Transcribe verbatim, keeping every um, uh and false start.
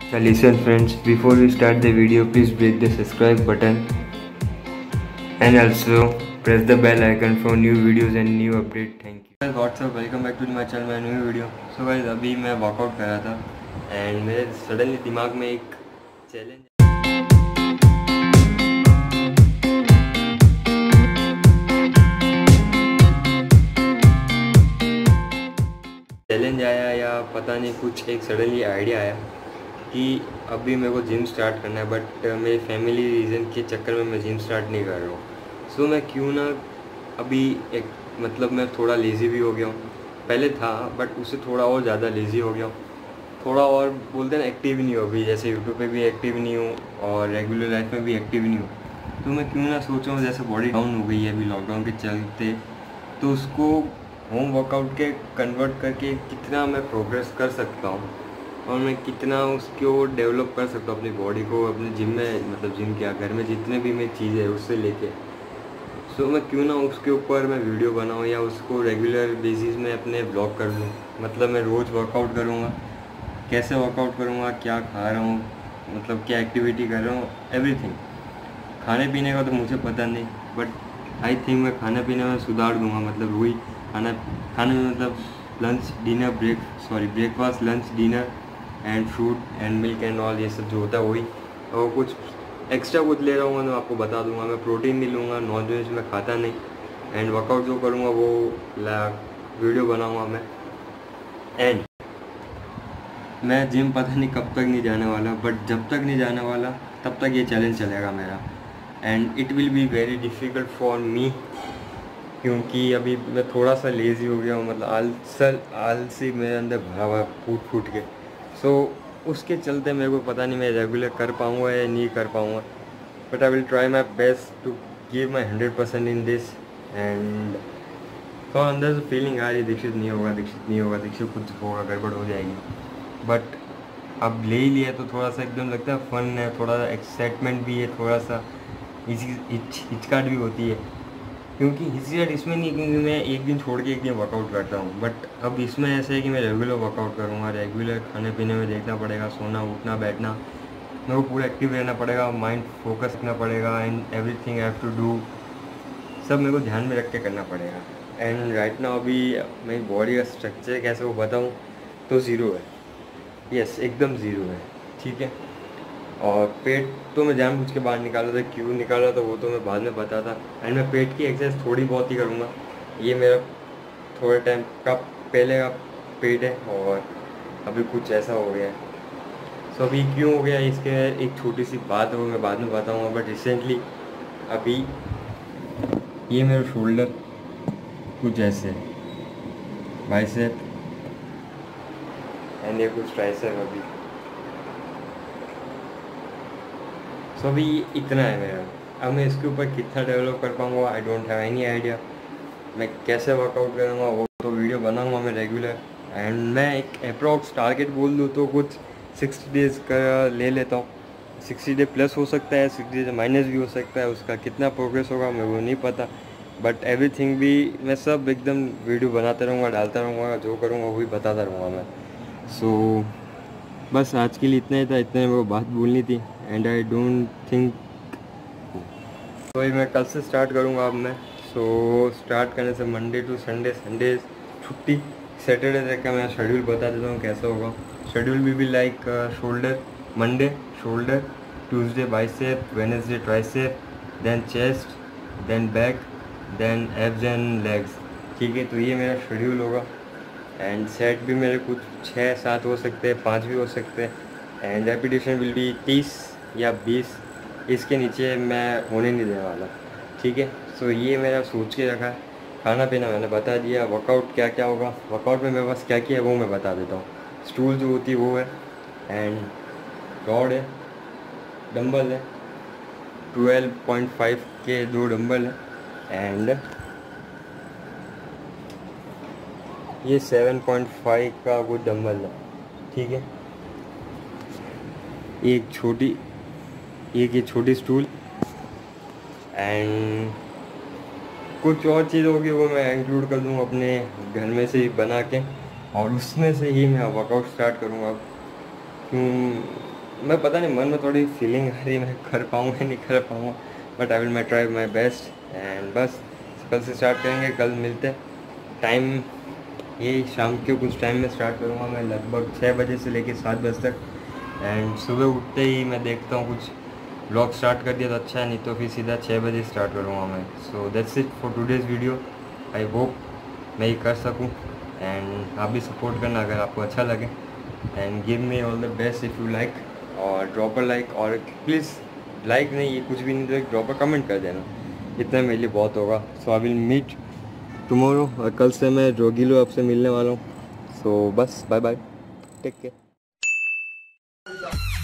So listen friends, before we start the video, please break the subscribe button and also press the bell icon for new videos and new update. Thank you. Guys, what's up? Welcome back to my channel, my new video. So guys, अभी मैं workout कर रहा था and मेरे suddenly दिमाग में एक challenge challenge आया या पता नहीं, कुछ एक सडनली आइडिया आया कि अभी मेरे को जिम स्टार्ट करना है, बट मेरी फैमिली रीज़न के चक्कर में मैं जिम स्टार्ट नहीं कर रहा हूँ। सो so, मैं क्यों ना अभी एक मतलब मैं थोड़ा लेज़ी भी हो गया हूँ, पहले था बट उससे थोड़ा और ज़्यादा लेज़ी हो गया हूँ, थोड़ा और बोलते हैं ना एक्टिव नहीं हो अभी, जैसे यूट्यूब पे भी एक्टिव नहीं हूँ और रेगुलर लाइफ में भी एक्टिव नहीं हूँ। तो मैं क्यों ना सोचूँ, जैसे बॉडी डाउन हो गई है अभी लॉकडाउन के चलते, तो उसको होम वर्कआउट के कन्वर्ट करके कितना मैं प्रोग्रेस कर सकता हूँ और मैं कितना उसको डेवलप कर सकता हूँ अपनी बॉडी को अपने जिम में, मतलब जिम क्या घर में जितने भी मैं चीज़ें है उससे लेके। सो so, मैं क्यों ना उसके ऊपर मैं वीडियो बनाऊँ या उसको रेगुलर बेसिस में अपने ब्लॉग कर लूँ। मतलब मैं रोज़ वर्कआउट करूँगा, कैसे वर्कआउट करूँगा, क्या खा रहा हूँ, मतलब क्या एक्टिविटी कर रहा हूँ, एवरीथिंग। खाने पीने का तो मुझे पता नहीं, बट आई थिंक मैं खाने पीने में सुधार दूँगा। मतलब वही खाना खाने में मतलब lunch dinner break sorry breakfast lunch dinner and fruit and milk and all, ये सब जो होता है वही। और कुछ एक्स्ट्रा कुछ ले रहा हूँ मैं आपको बता दूंगा। मैं प्रोटीन नहीं लूँगा, नॉन वेज मैं खाता नहीं, एंड वर्कआउट जो करूँगा वो वीडियो बनाऊँगा मैं। एंड मैं जिम पता नहीं कब तक नहीं जाने वाला, बट जब तक नहीं जाने वाला तब तक ये चैलेंज चलेगा मेरा, and it will be very difficult for me, क्योंकि अभी मैं थोड़ा सा लेज़ी हो गया हूँ। मतलब आलसल आलसी मेरे अंदर भरा हुआ फूट फूट के। सो so, उसके चलते मेरे को पता नहीं मैं रेगुलर कर पाऊँगा या नहीं कर पाऊँगा, but I will try my best to give my hundred percent in this. And तो अंदर से फीलिंग आ रही है दीक्षित नहीं होगा, दीक्षित नहीं होगा, दीक्षित कुछ होगा, गड़बड़ हो जाएगी, बट अब ले ही लिया तो थोड़ा सा एकदम लगता है फन है, थोड़ा सा एक्साइटमेंट भी है, थोड़ा सा हिच हिचकाट भी होती है, क्योंकि हिचकिचाहट इसमें नहीं क्योंकि मैं एक दिन छोड़ के एक दिन वर्कआउट करता हूँ, बट अब इसमें ऐसे है कि मैं रेगुलर वर्कआउट करूँगा, रेगुलर खाने पीने में देखना पड़ेगा, सोना उठना बैठना, मेरे को पूरा एक्टिव रहना पड़ेगा, माइंड फोकस रखना पड़ेगा, and everything I have to do, सब मेरे को ध्यान में रख के करना पड़ेगा। एंड राइट नाउ अभी मेरी बॉडी का स्ट्रक्चर कैसे वो बताऊँ तो ज़ीरो है, यस एकदम ज़ीरो है, ठीक है। और पेट तो मैं जानबूझ के बाहर निकाला था, क्यों निकाला था वो तो मैं बाद में बताता। एंड मैं पेट की एक्सरसाइज थोड़ी बहुत ही करूँगा, ये मेरा थोड़े टाइम का पहले का पेट है और अभी कुछ ऐसा हो गया है। सो अभी क्यों हो गया इसके एक छोटी सी बात है वो मैं बाद में बताऊँगा, बट रिसेंटली अभी ये मेरा शोल्डर कुछ ऐसे है, बाइसेप एंड ये कुछ ट्राइसेप अभी। सो so, अभी इतना है मेरा। अब मैं इसके ऊपर कितना डेवलप कर पाऊँगा I don't have any idea. मैं कैसे वर्कआउट करूँगा वो तो वीडियो बनाऊँगा मैं रेगुलर, एंड मैं एक अप्रॉक्स टारगेट बोल दूँ तो कुछ सिक्सटी डेज़ का ले लेता हूँ। सिक्सटी डे प्लस हो सकता है, सिक्सटी डे माइनस भी हो सकता है, उसका कितना प्रोग्रेस होगा मेरे को नहीं पता, बट एवरीथिंग भी मैं सब एकदम वीडियो बनाता रहूँगा, डालता रहूँगा, जो करूँगा वही बताता रहूँगा मैं। सो so, बस आज के लिए इतना ही था, इतने वो बात बोलनी थी, एंड आई डोंट थिंक तो ये मैं कल से स्टार्ट करूँगा अब मैं। सो so, स्टार्ट करने से मंडे टू संडे, संडे छुट्टी, सैटरडे तक का मैं शेड्यूल बता देता हूँ कैसा होगा। शेड्यूल भी भी like shoulder, Monday shoulder, Tuesday bicep, Wednesday tricep, then chest, then back, then abs and legs, ठीक है। तो ये मेरा शेड्यूल होगा, एंड सेट भी मेरे कुछ छः सात हो सकते हैं, पाँच भी हो सकते हैं, एंड रेपिटेशन विल बी तीस या बीस, इसके नीचे मैं होने नहीं देने वाला, ठीक है। सो ये मेरा सोच के रखा है। खाना पीना मैंने बता दिया, वर्कआउट क्या क्या होगा, वर्कआउट में मेरे पास क्या क्या है वो मैं बता देता हूँ। स्टूल जो होती है वो है, एंड रॉड है, डंबल है, ट्वेल्व पॉइंट फाइव के दो डंबल है, एंड ये सेवन पॉइंट फाइव का वो डंबल है, ठीक है। एक छोटी एक ये छोटी स्टूल, एंड कुछ और चीज़ होगी वो मैं इंक्लूड कर दूँगा अपने घर में से ही बना के, और उसमें से ही मैं वर्कआउट स्टार्ट करूँगा। क्यों मैं पता नहीं, मन में थोड़ी फीलिंग आ रही मैं कर पाऊँगा नहीं कर पाऊँगा, but I will my try my best. And बस कल से स्टार्ट करेंगे, कल मिलते हैं। टाइम यही शाम के कुछ टाइम में स्टार्ट करूँगा मैं, लगभग छः बजे से लेकर सात बजे तक। एंड सुबह उठते ही मैं देखता हूँ कुछ ब्लॉग स्टार्ट कर दिया तो अच्छा है, नहीं तो फिर सीधा छः बजे स्टार्ट करूँगा मैं। So that's it for today's video. I hope मैं ये कर सकूँ, एंड आप भी सपोर्ट करना अगर आपको अच्छा लगे, and give me all the best if you like, और ड्रॉप अ लाइक, और प्लीज़ लाइक नहीं, ये कुछ भी नहीं, तो एक ड्रॉप अ कमेंट कर देना, इतना मेरे लिए बहुत होगा। So I will meet tomorrow, और कल से मैं जोगिलो आपसे मिलने वाला हूँ। सो बस बाय बाय, टेक केयर।